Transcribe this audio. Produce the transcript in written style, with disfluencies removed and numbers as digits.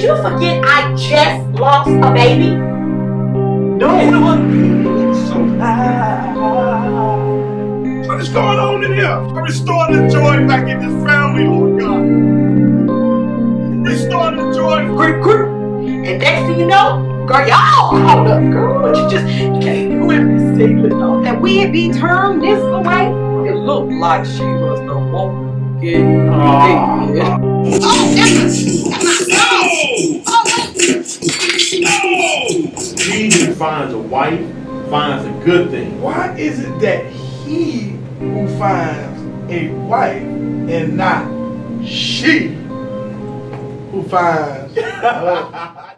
you forget I just lost a baby? No. So what is going on in here? Restore the joy back in this family, Lord God. Restore the joy. Quick. And next thing you know, girl, y'all hold up, girl. But you can't do it. And we be turned this way. It looked like she was the woman getting dead. He who finds a wife finds a good thing. Why is it that he who finds a wife and not she who finds